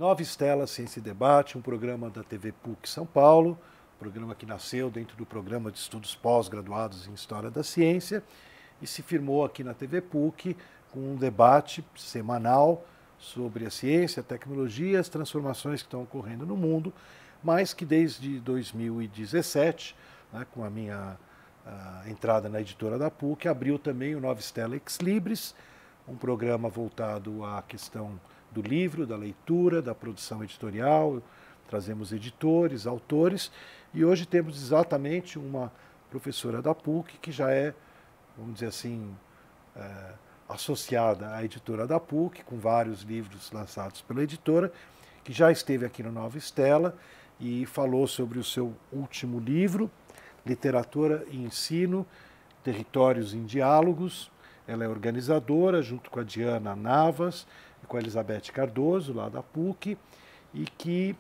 Nova Estela Ciência e Debate, um programa da TV PUC São Paulo, programa que nasceu dentro do programa de estudos pós-graduados em História da Ciência e se firmou aqui na TV PUC com um debate semanal sobre a ciência, a tecnologia, as transformações que estão ocorrendo no mundo, mas que desde 2017, né, com a minha entrada na editora da PUC, abriu também o Nova Estela Ex Libris, um programa voltado à questão do livro, da leitura, da produção editorial. Trazemos editores, autores, e hoje temos exatamente uma professora da PUC que já é, vamos dizer assim, associada à editora da PUC, com vários livros lançados pela editora, que já esteve aqui no Nova Estela e falou sobre o seu último livro, Literatura e Ensino, Territórios em Diálogos. Ela é organizadora, junto com a Diana Navas e com a Elizabeth Cardoso, lá da PUC, e que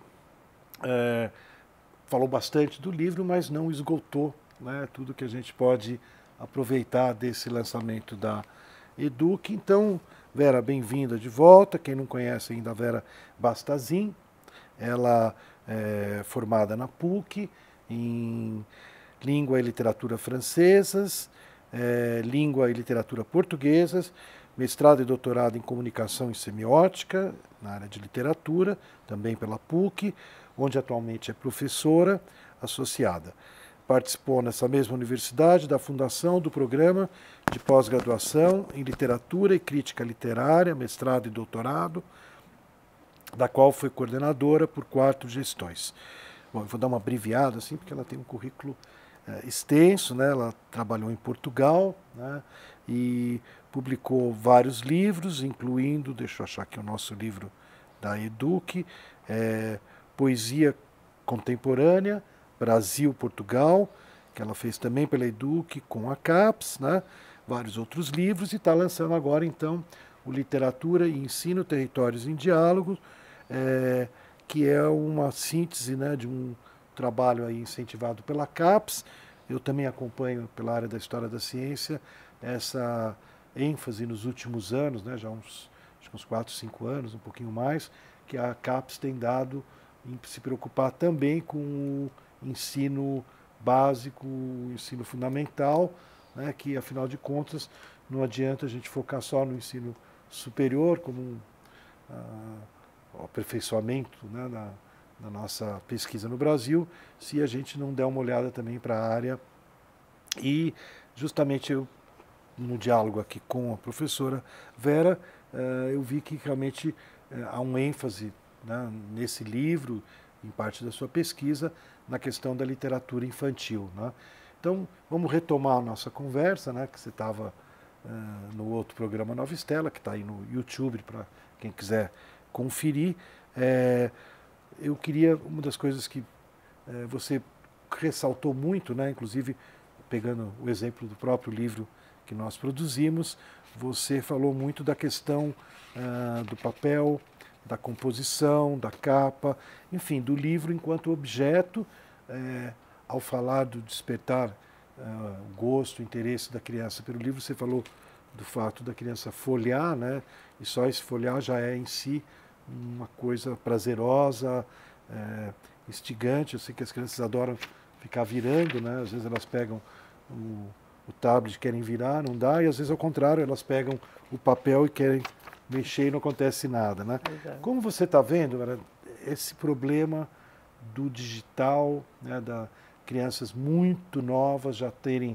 falou bastante do livro, mas não esgotou, né, tudo que a gente pode aproveitar desse lançamento da Educ. Então, Vera, bem-vinda de volta. Quem não conhece ainda a Vera Bastazin, ela é formada na PUC em Língua e Literatura Francesas, Língua e Literatura Portuguesas, mestrado e doutorado em Comunicação e Semiótica, na área de literatura, também pela PUC, onde atualmente é professora associada. Participou nessa mesma universidade da fundação do programa de pós-graduação em Literatura e Crítica Literária, mestrado e doutorado, da qual foi coordenadora por 4 gestões. Bom, eu vou dar uma abreviada, assim, porque ela tem um currículo extenso, né? Ela trabalhou em Portugal, né? E publicou vários livros, incluindo, deixa eu achar aqui o nosso livro da Educ, Poesia Contemporânea, Brasil-Portugal, que ela fez também pela Educ com a CAPES, né? Vários outros livros, e está lançando agora, então, o Literatura e Ensino, Territórios em Diálogo, que é uma síntese, né, de um trabalho aí incentivado pela CAPES. Eu também acompanho, pela área da História da Ciência, essa ênfase nos últimos anos, né, já uns 4, 5 anos, um pouquinho mais, que a CAPES tem dado em se preocupar também com o ensino básico, o ensino fundamental, né, que, afinal de contas, não adianta a gente focar só no ensino superior, como o aperfeiçoamento, né, na nossa pesquisa no Brasil, se a gente não der uma olhada também para a área. E justamente eu, no diálogo aqui com a professora Vera, eu vi que realmente há um ênfase, né, nesse livro, em parte da sua pesquisa, na questão da literatura infantil, né? Então, vamos retomar a nossa conversa, né, que você estava no outro programa Nova Estela, que está aí no YouTube para quem quiser conferir. Eu queria, uma das coisas que você ressaltou muito, né, inclusive pegando o exemplo do próprio livro que nós produzimos, você falou muito da questão do papel, da composição, da capa, enfim, do livro enquanto objeto. Ao falar do despertar o gosto, o interesse da criança pelo livro, você falou do fato da criança folhear, né, e só esse folhear já é em si uma coisa prazerosa, instigante. Eu sei que as crianças adoram ficar virando, né? Às vezes elas pegam o tablet, querem virar, não dá, e às vezes ao contrário, elas pegam o papel e querem mexer e não acontece nada, né? Exato. Como você está vendo esse problema do digital, né, da crianças muito novas já terem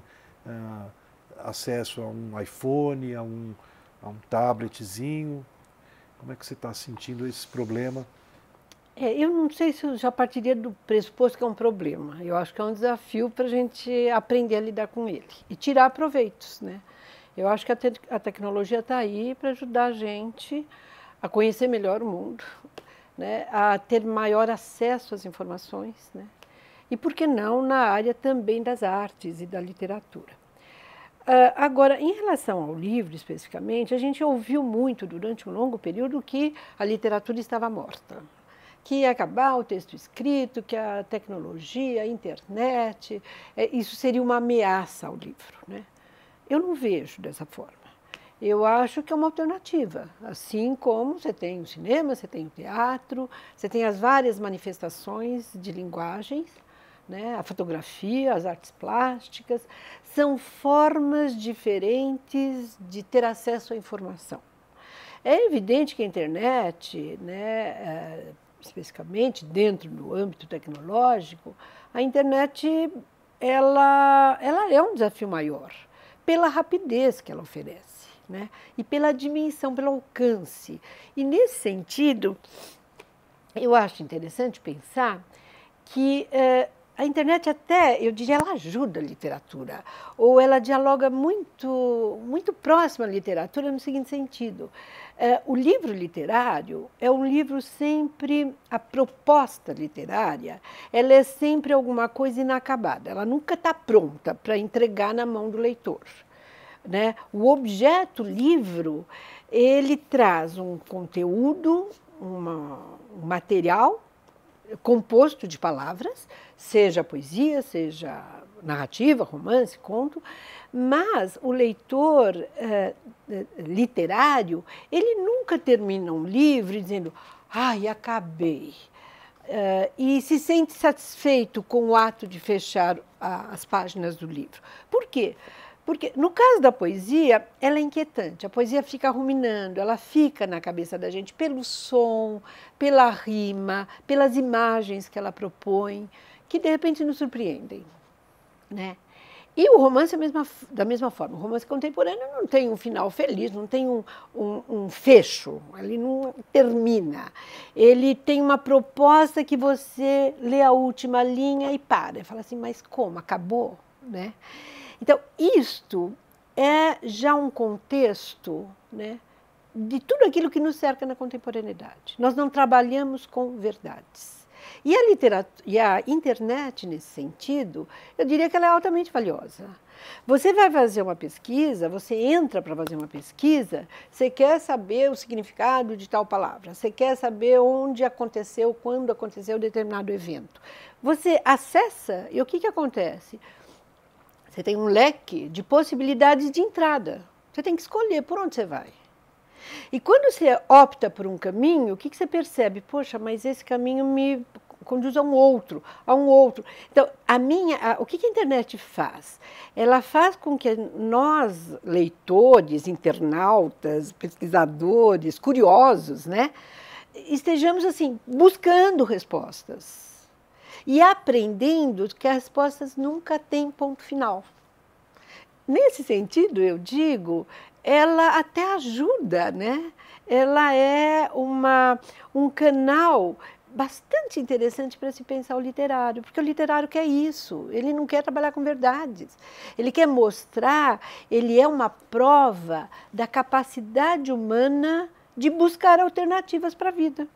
acesso a um iPhone, a um tabletzinho? Como é que você está sentindo esse problema? Eu não sei se eu já partiria do pressuposto que é um problema. Eu acho que é um desafio para a gente aprender a lidar com ele e tirar proveitos, né? Eu acho que a tecnologia está aí para ajudar a gente a conhecer melhor o mundo, né? A ter maior acesso às informações, né? E por que não na área também das artes e da literatura. Agora, em relação ao livro especificamente, a gente ouviu muito durante um longo período que a literatura estava morta, que ia acabar o texto escrito, que a tecnologia, a internet, isso seria uma ameaça ao livro, né? Eu não vejo dessa forma. eu acho que é uma alternativa. Assim como você tem o cinema, você tem o teatro, você tem as várias manifestações de linguagens, né? A fotografia, as artes plásticas, são formas diferentes de ter acesso à informação. É evidente que a internet, né, especificamente dentro do âmbito tecnológico, a internet ela é um desafio maior, pela rapidez que ela oferece, né, e pela dimensão, pelo alcance. E nesse sentido, eu acho interessante pensar que a internet até, eu diria, ela ajuda a literatura, ou ela dialoga muito próximo à literatura no seguinte sentido. O livro literário é um livro sempre, a proposta literária, ela é sempre alguma coisa inacabada, ela nunca está pronta para entregar na mão do leitor, né? O objeto livro, ele traz um conteúdo, um material composto de palavras, seja poesia, seja narrativa, romance, conto, mas o leitor literário, ele nunca termina um livro dizendo, ai, acabei, e se sente satisfeito com o ato de fechar as páginas do livro. Por quê? Porque, no caso da poesia, ela é inquietante. A poesia fica ruminando, ela fica na cabeça da gente pelo som, pela rima, pelas imagens que ela propõe, que de repente nos surpreendem, né? E o romance da mesma forma. O romance contemporâneo não tem um final feliz, não tem um fecho, ele não termina. Ele tem uma proposta que você lê a última linha e para. E fala assim, mas como? Acabou? Né? Então, isto é já um contexto, né, de tudo aquilo que nos cerca na contemporaneidade. Nós não trabalhamos com verdades. E a literatura, e a internet, nesse sentido, eu diria que ela é altamente valiosa. Você vai fazer uma pesquisa, você entra para fazer uma pesquisa, você quer saber o significado de tal palavra, você quer saber onde aconteceu, quando aconteceu determinado evento. Você acessa e o que acontece? Você tem um leque de possibilidades de entrada. Você tem que escolher por onde você vai. E quando você opta por um caminho, o que você percebe? Poxa, mas esse caminho me conduz a um outro, a um outro. Então, o que a internet faz? Ela faz com que nós, leitores, internautas, pesquisadores, curiosos, né, estejamos assim, buscando respostas. E aprendendo que as respostas nunca têm ponto final. Nesse sentido, eu digo, ela até ajuda, né? Ela é um canal bastante interessante para se pensar o literário, porque o literário quer isso, ele não quer trabalhar com verdades, ele quer mostrar, ele é uma prova da capacidade humana de buscar alternativas para a vida.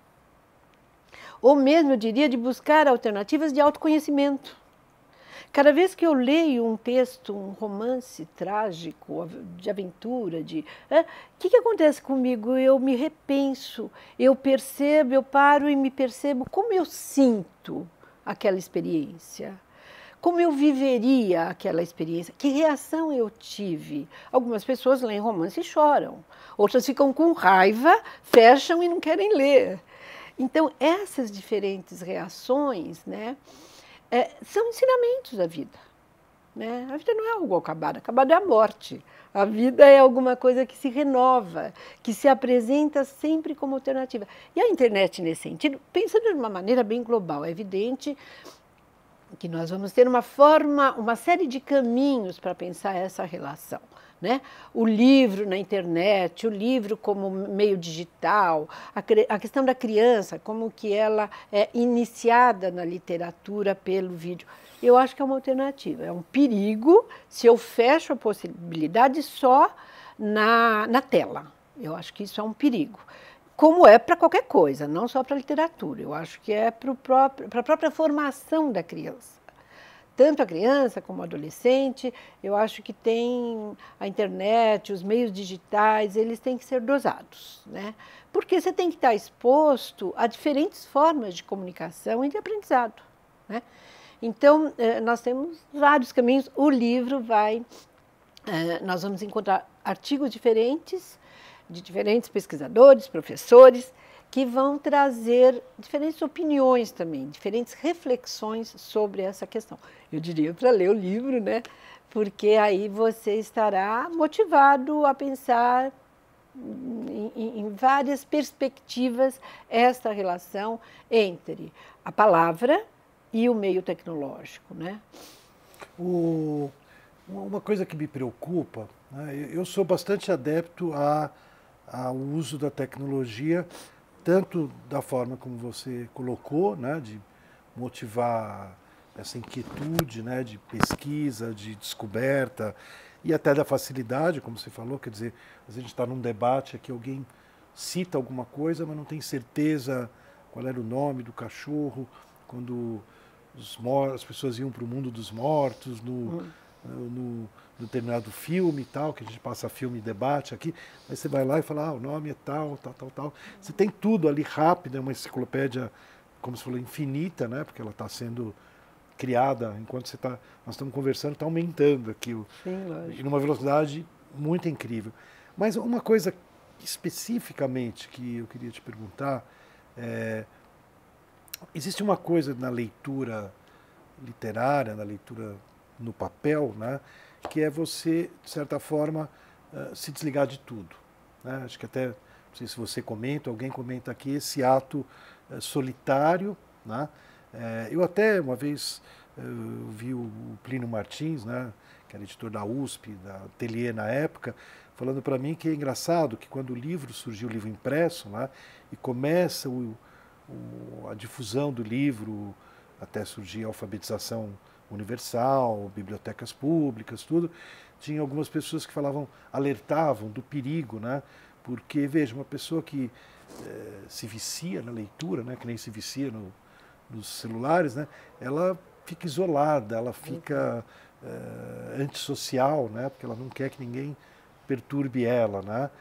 Ou mesmo, eu diria, de buscar alternativas de autoconhecimento. Cada vez que eu leio um texto, um romance trágico, de aventura, o que acontece comigo? Eu me repenso, eu percebo, eu paro e me percebo como eu sinto aquela experiência. Como eu viveria aquela experiência? Que reação eu tive? Algumas pessoas leem romance e choram. Outras ficam com raiva, fecham e não querem ler. Então, essas diferentes reações, né, são ensinamentos da vida. Né? A vida não é algo acabado, acabado é a morte. A vida é alguma coisa que se renova, que se apresenta sempre como alternativa. E a internet, nesse sentido, pensando de uma maneira bem global, é evidente que nós vamos ter uma série de caminhos para pensar essa relação. Né? O livro na internet, o livro como meio digital, a questão da criança, como que ela é iniciada na literatura pelo vídeo. Eu acho que é uma alternativa, é um perigo se eu fecho a possibilidade só na tela. Eu acho que isso é um perigo. Como é para qualquer coisa, não só para a literatura. Eu acho que é para a própria formação da criança. Tanto a criança como o adolescente, eu acho que tem a internet, os meios digitais, eles têm que ser dosados, né? Porque você tem que estar exposto a diferentes formas de comunicação e de aprendizado, né? Então, nós temos vários caminhos. O livro nós vamos encontrar artigos diferentes, de diferentes pesquisadores, professores, que vão trazer diferentes opiniões também, diferentes reflexões sobre essa questão. Eu diria para ler o livro, né? Porque aí você estará motivado a pensar em várias perspectivas esta relação entre a palavra e o meio tecnológico, né? Uma coisa que me preocupa, né, eu sou bastante adepto ao uso da tecnologia, tanto da forma como você colocou, né, de motivar essa inquietude, né, de pesquisa, de descoberta e até da facilidade, como você falou, quer dizer, a gente está num debate aqui, alguém cita alguma coisa, mas não tem certeza qual era o nome do cachorro, quando as pessoas iam para o mundo dos mortos, no determinado filme e tal, que a gente passa filme e debate aqui, aí você vai lá e fala, o nome é tal, tal, tal, tal. Você tem tudo ali rápido, é uma enciclopédia, como você falou, infinita, né? Porque ela está sendo criada enquanto nós estamos conversando, está aumentando aqui, e numa velocidade muito incrível. Mas uma coisa especificamente que eu queria te perguntar, existe uma coisa na leitura literária, na leitura no papel, né, que é você, de certa forma, se desligar de tudo. Né? Acho que até, não sei se você comenta, alguém comenta aqui, esse ato solitário. Né? Eu até, uma vez, vi o Plínio Martins, né, que era editor da USP, da Ateliê na época, falando para mim que é engraçado que quando o livro surgiu, o livro impresso, né, e começa a difusão do livro, até surgir a alfabetização universal, bibliotecas públicas, tudo, tinha algumas pessoas que alertavam do perigo, né? Porque, veja, uma pessoa que se vicia na leitura, né? Que nem se vicia nos celulares, né? Ela fica isolada, ela fica antissocial, né? Porque ela não quer que ninguém perturbe ela, né?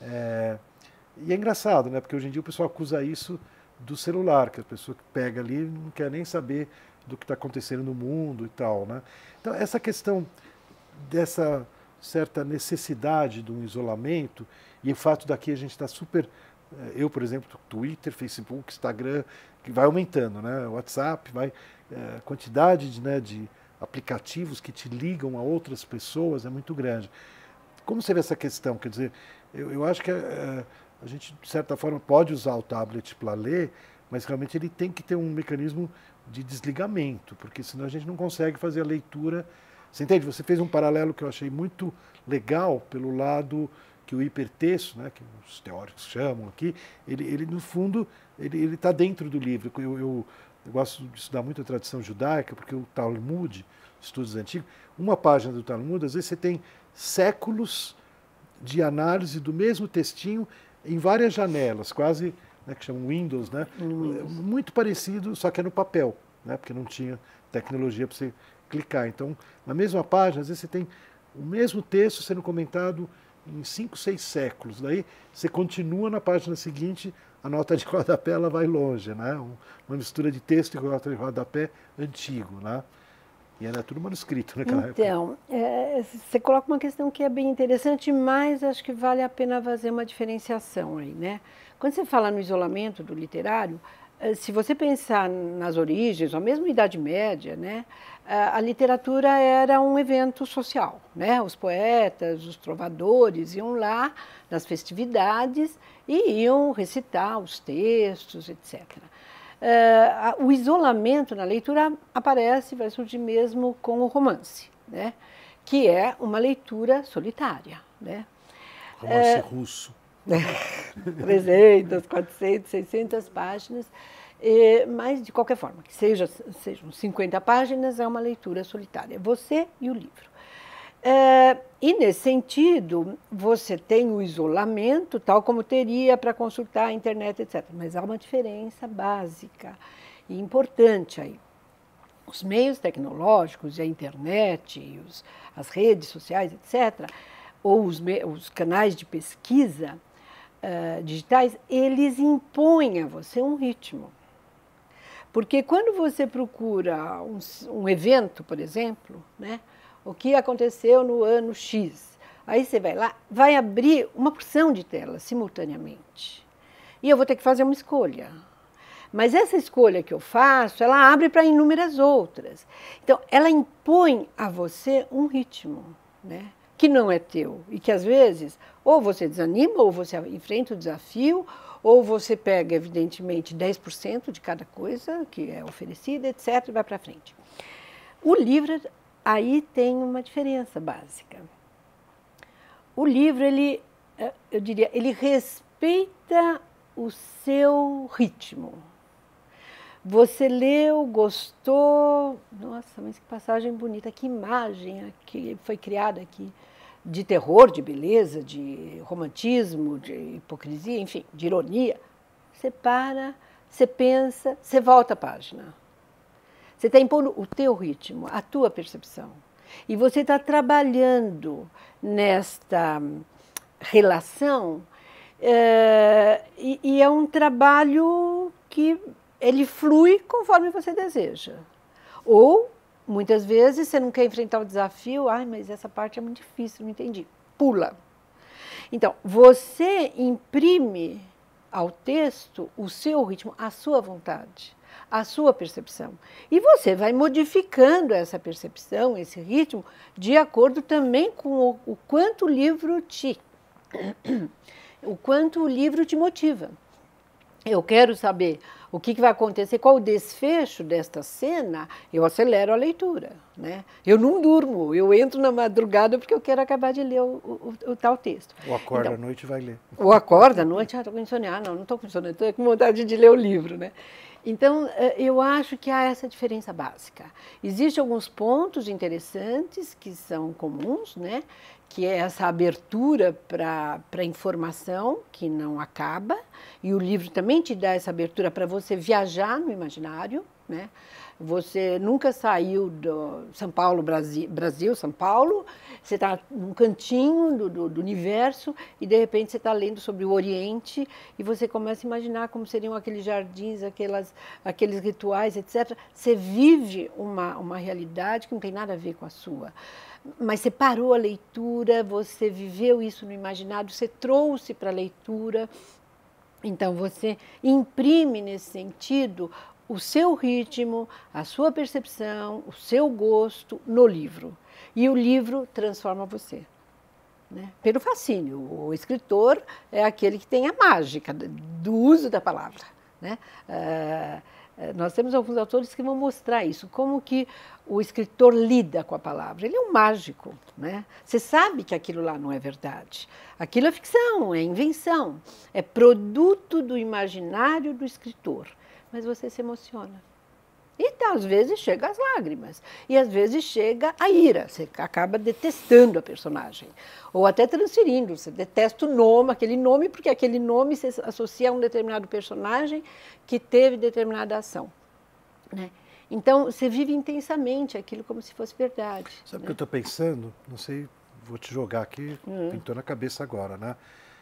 E é engraçado, né? Porque hoje em dia o pessoal acusa isso do celular, que a pessoa que pega ali não quer nem saber do que está acontecendo no mundo e tal, né? Então, essa questão dessa certa necessidade de um isolamento e o fato daqui a gente está super... Eu, por exemplo, Twitter, Facebook, Instagram, que vai aumentando, né? WhatsApp, a quantidade de aplicativos que te ligam a outras pessoas é muito grande. Como você vê essa questão? Quer dizer, eu acho que a gente, de certa forma, pode usar o tablet para ler, mas realmente ele tem que ter um mecanismo de desligamento, porque senão a gente não consegue fazer a leitura. Você entende? Você fez um paralelo que eu achei muito legal pelo lado que o hipertexto, né, que os teóricos chamam aqui, ele no fundo, ele está dentro do livro. Eu gosto de estudar muito a tradição judaica, porque o Talmud, estudos antigos, uma página do Talmud, às vezes você tem séculos de análise do mesmo textinho em várias janelas, quase, né, que chamam Windows, né? Muito parecido, só que é no papel, né? Porque não tinha tecnologia para você clicar. Então, na mesma página, às vezes você tem o mesmo texto sendo comentado em 5, 6 séculos. Daí você continua na página seguinte, a nota de rodapé ela vai longe, né? Uma mistura de texto e nota de rodapé antigo, né? E era tudo manuscrito naquela época. Então, você coloca uma questão que é bem interessante, mas acho que vale a pena fazer uma diferenciação aí, né? Quando você fala no isolamento do literário, se você pensar nas origens, ou mesmo Idade Média, né, a literatura era um evento social, né? Os poetas, os trovadores iam lá nas festividades e iam recitar os textos, etc. O isolamento na leitura aparece, vai surgir mesmo com o romance, né? Que é uma leitura solitária, né? Romance russo. 300, 400, 600 páginas, mas de qualquer forma, que sejam 50 páginas, é uma leitura solitária, você e o livro. E nesse sentido, você tem o isolamento, tal como teria para consultar a internet, etc. Mas há uma diferença básica e importante aí. Os meios tecnológicos, a internet, as redes sociais, etc., ou os canais de pesquisa digitais, eles impõem a você um ritmo. Porque quando você procura um evento, por exemplo, né, o que aconteceu no ano X, Aí você vai lá, vai abrir uma porção de telas simultaneamente. E eu vou ter que fazer uma escolha. Mas essa escolha que eu faço, ela abre para inúmeras outras. Então, ela impõe a você um ritmo, né? Que não é teu. E que às vezes, ou você desanima, ou você enfrenta o desafio, ou você pega, evidentemente, 10% de cada coisa que é oferecida, etc., e vai para frente. O livro, aí tem uma diferença básica. O livro, eu diria, ele respeita o seu ritmo. Você leu, gostou, nossa, mas que passagem bonita, que imagem que foi criada aqui, de terror, de beleza, de romantismo, de hipocrisia, enfim, de ironia. Você para, você pensa, você volta a página. Você está impondo o teu ritmo, a tua percepção. E você está trabalhando nesta relação, e é um trabalho que ele flui conforme você deseja. Ou, muitas vezes, você não quer enfrentar o desafio, mas essa parte é muito difícil, não entendi. Pula. Então, você imprime ao texto o seu ritmo, a sua vontade, a sua percepção. E você vai modificando essa percepção, esse ritmo, de acordo também com o quanto o livro te motiva. Eu quero saber o que vai acontecer, qual o desfecho desta cena, eu acelero a leitura, né? Eu não durmo, eu entro na madrugada porque eu quero acabar de ler o tal texto. Ou acorda à noite e vai ler. Ou acorda à noite, estou com insônia. Não estou com insônia, estou com vontade de ler o livro, né? Então, eu acho que há essa diferença básica. Existem alguns pontos interessantes que são comuns, né? Que é essa abertura para a informação, que não acaba, e o livro também te dá essa abertura para você viajar no imaginário, né? Você nunca saiu do São Paulo, Brasil, São Paulo, você está num cantinho do universo e, de repente, você está lendo sobre o Oriente e você começa a imaginar como seriam aqueles jardins, aqueles rituais, etc. Você vive uma realidade que não tem nada a ver com a sua. Mas você parou a leitura, você viveu isso no imaginário, você trouxe para a leitura. Então, você imprime nesse sentido o seu ritmo, a sua percepção, o seu gosto no livro. E o livro transforma você, né? Pelo fascínio. O escritor é aquele que tem a mágica do uso da palavra, né? Nós temos alguns autores que vão mostrar isso, como que o escritor lida com a palavra. Ele é um mágico, né? Você sabe que aquilo lá não é verdade. Aquilo é ficção, é invenção, é produto do imaginário do escritor. Mas você se emociona. E às vezes chega às lágrimas, e às vezes chega a ira, você acaba detestando a personagem, ou até transferindo, você detesta o nome, aquele nome, porque aquele nome se associa a um determinado personagem que teve determinada ação, né? Então, você vive intensamente aquilo como se fosse verdade. Sabe o que eu estou pensando? Não sei, vou te jogar aqui, pintou na cabeça agora, né?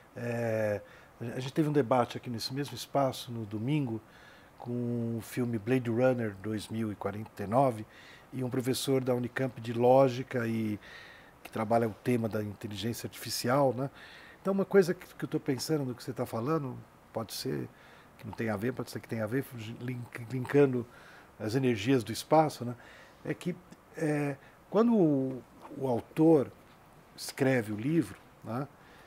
A gente teve um debate aqui nesse mesmo espaço, no domingo, com o filme Blade Runner 2049, e um professor da Unicamp de Lógica e que trabalha o tema da inteligência artificial, né? Então, uma coisa que eu estou pensando no que você está falando, pode ser que não tenha a ver, pode ser que tenha a ver, linkando as energias do espaço, né? É que quando o autor escreve o livro, né,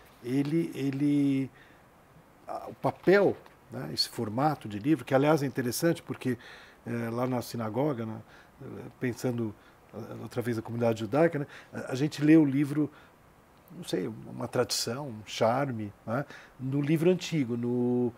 o papel, né, esse formato de livro, que aliás é interessante porque lá na sinagoga, né, pensando outra vez a comunidade judaica, né, a gente lê o livro, não sei, uma tradição, um charme, né, no livro antigo, no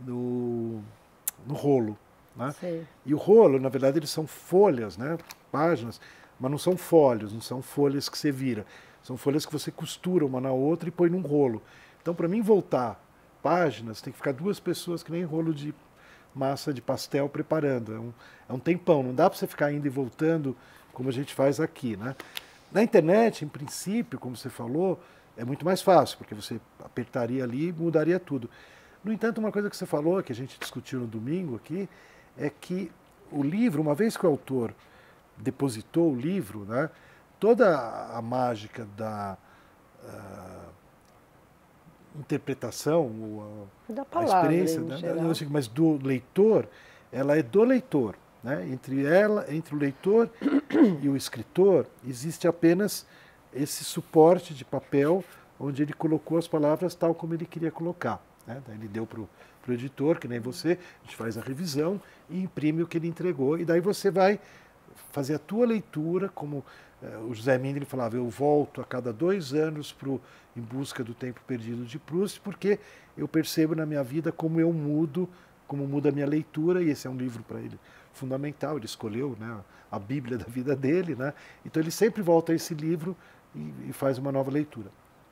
rolo. Né? E o rolo, na verdade, eles são folhas, né, páginas, mas não são folhos, não são folhas que você vira, são folhas que você costura uma na outra e põe num rolo. Então, para mim voltar páginas, tem que ficar duas pessoas que nem rolo de massa de pastel preparando. É um tempão, não dá para você ficar indo e voltando como a gente faz aqui, né? Na internet, em princípio, como você falou, é muito mais fácil, porque você apertaria ali e mudaria tudo. No entanto, uma coisa que você falou, que a gente discutiu no domingo aqui, é que o livro, uma vez que o autor depositou o livro, né, toda a mágica interpretação, Da a palavra, experiência, em né? geral. Mas do leitor, ela é do leitor. Né? Entre o leitor e o escritor, existe apenas esse suporte de papel onde ele colocou as palavras tal como ele queria colocar. Né? Daí ele deu para o editor, que nem você, a gente faz a revisão e imprime o que ele entregou, e daí você vai fazer a tua leitura, como o José Mindre falava, eu volto a cada 2 anos em busca do tempo perdido de Proust, porque eu percebo na minha vida como eu mudo, como muda a minha leitura, e esse é um livro para ele fundamental, ele escolheu, né, a Bíblia da vida dele, né? Então ele sempre volta a esse livro e faz uma nova leitura.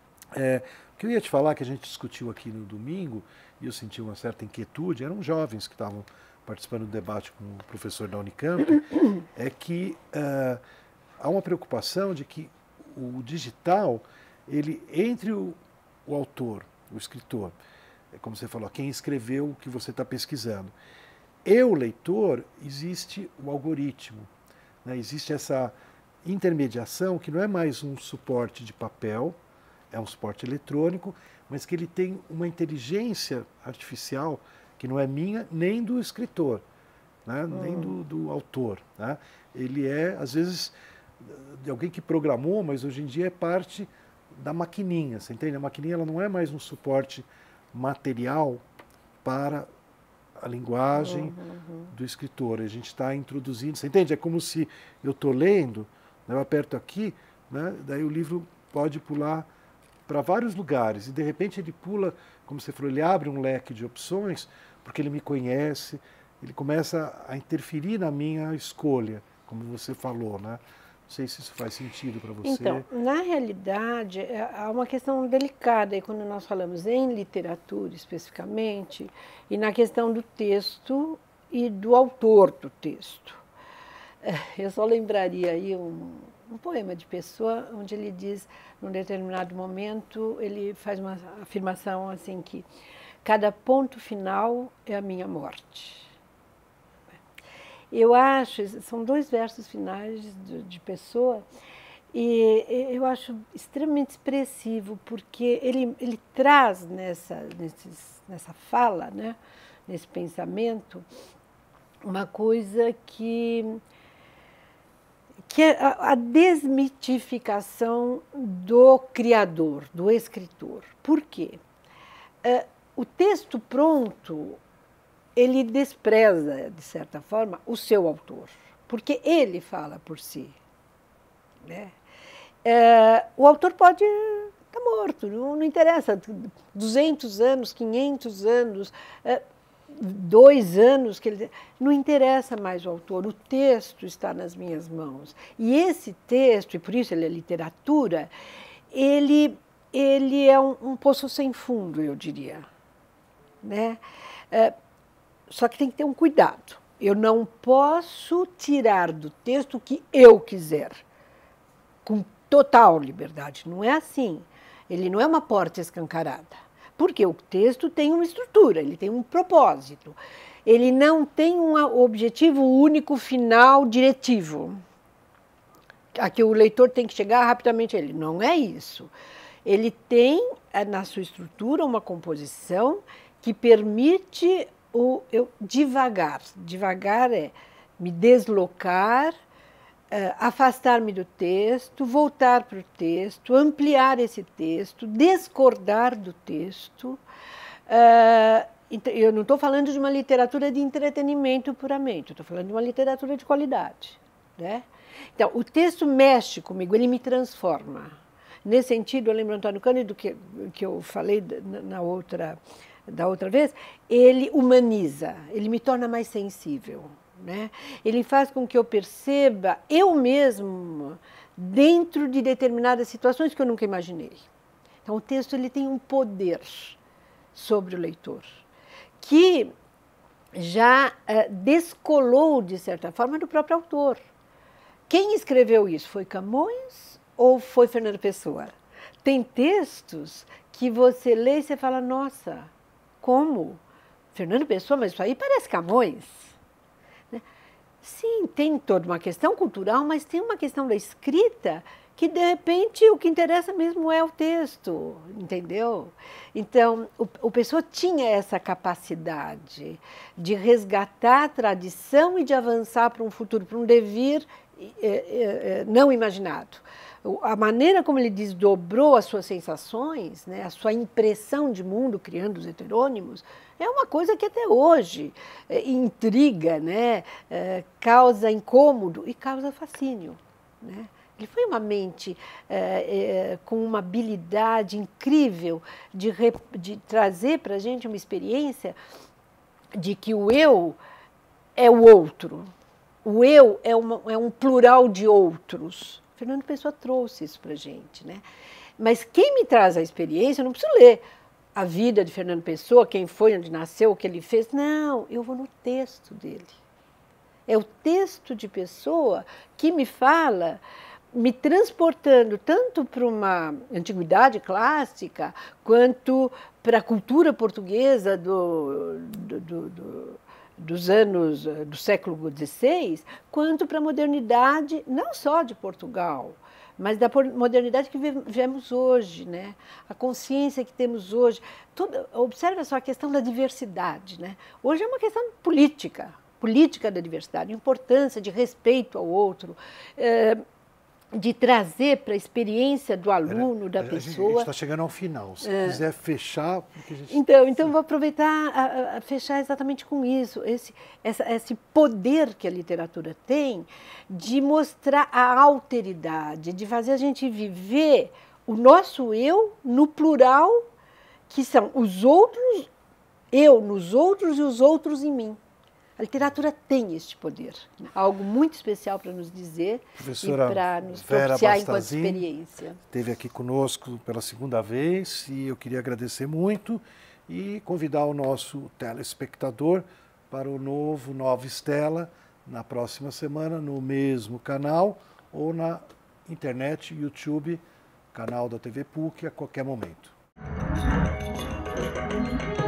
O que eu ia te falar, que a gente discutiu aqui no domingo, e eu senti uma certa inquietude, eram jovens que estavam participando do debate com o professor da Unicamp, é que há uma preocupação de que o digital, ele entre o autor, o escritor, como você falou, quem escreveu o que você está pesquisando, e o leitor, existe o algoritmo, né? Existe essa intermediação que não é mais um suporte de papel, é um suporte eletrônico, mas que ele tem uma inteligência artificial que não é minha nem do escritor, né? Nem do autor. Né? Ele é, às vezes, de alguém que programou, mas hoje em dia é parte da maquininha, você entende? A maquininha ela não é mais um suporte material para a linguagem do escritor. A gente está introduzindo, você entende? É como se eu estou lendo, né? Eu aperto aqui, né? Daí o livro pode pular para vários lugares, e de repente ele pula, como você falou, ele abre um leque de opções, porque ele me conhece, ele começa a interferir na minha escolha, como você falou, né? Não sei se isso faz sentido para você. Então, na realidade, há uma questão delicada aí quando nós falamos em literatura especificamente, e na questão do texto e do autor do texto. Eu só lembraria aí um poema de Pessoa, onde ele diz, num determinado momento, ele faz uma afirmação assim que cada ponto final é a minha morte. Eu acho, são 2 versos finais de Pessoa, e eu acho extremamente expressivo, porque ele traz nessa fala, né, nesse pensamento, uma coisa que é a desmitificação do criador, do escritor. Por quê? O texto pronto, ele despreza, de certa forma, o seu autor, porque ele fala por si. Né? O autor pode estar morto, não interessa, 200 anos, 500 anos, 2 anos, não interessa mais o autor, o texto está nas minhas mãos. E esse texto, e por isso ele é literatura, ele é um poço sem fundo, eu diria. Né? Só que tem que ter um cuidado. Eu não posso tirar do texto o que eu quiser, com total liberdade. Não é assim. Ele não é uma porta escancarada. Porque o texto tem uma estrutura, ele tem um propósito. Ele não tem um objetivo único, final, diretivo. A que o leitor tem que chegar rapidamente a ele. Não é isso. Ele tem, na sua estrutura, uma composição que permite eu divagar. Divagar é me deslocar, afastar-me do texto, voltar para o texto, ampliar esse texto, discordar do texto. Eu não estou falando de uma literatura de entretenimento puramente, estou falando de uma literatura de qualidade. Né? Então, o texto mexe comigo, ele me transforma. Nesse sentido, eu lembro Antônio Cândido, que eu falei da outra vez, ele humaniza, ele me torna mais sensível. Né? Ele faz com que eu perceba eu mesmo dentro de determinadas situações que eu nunca imaginei. Então, o texto ele tem um poder sobre o leitor, que já descolou, de certa forma, do próprio autor. Quem escreveu isso? Foi Camões ou foi Fernando Pessoa? Tem textos que você lê e você fala, nossa, como? Fernando Pessoa, mas isso aí parece Camões. Sim, tem toda uma questão cultural, mas tem uma questão da escrita que de repente o que interessa mesmo é o texto, entendeu? Então, o Pessoa tinha essa capacidade de resgatar a tradição e de avançar para um futuro, para um devir não imaginado. A maneira como ele desdobrou as suas sensações, né, a sua impressão de mundo, criando os heterônimos, é uma coisa que até hoje intriga, né, causa incômodo e causa fascínio, né? Ele foi uma mente com uma habilidade incrível de trazer para a gente uma experiência de que o eu é o outro. O eu é um plural de outros. Fernando Pessoa trouxe isso para a gente, né? Mas quem me traz a experiência, eu não preciso ler a vida de Fernando Pessoa, quem foi, onde nasceu, o que ele fez. Não, eu vou no texto dele. É o texto de Pessoa que me fala, me transportando tanto para uma antiguidade clássica, quanto para a cultura portuguesa dos anos do século XVI, quanto para a modernidade, não só de Portugal, mas da modernidade que vivemos hoje, né? A consciência que temos hoje. Observa só a questão da diversidade, né? Hoje é uma questão política da diversidade, importância de respeito ao outro, de trazer para a experiência do aluno, da pessoa. A gente está chegando ao final. Se quiser fechar... Porque a gente... Então vou aproveitar a fechar exatamente com isso. Esse poder que a literatura tem de mostrar a alteridade, de fazer a gente viver o nosso eu no plural, que são os outros, eu nos outros e os outros em mim. A literatura tem este poder, algo muito especial para nos dizer. Professora e para nos propiciar enquanto experiência. Esteve aqui conosco pela segunda vez e eu queria agradecer muito e convidar o nosso telespectador para o Nova Estela na próxima semana, no mesmo canal ou na internet, YouTube, canal da TV PUC, a qualquer momento.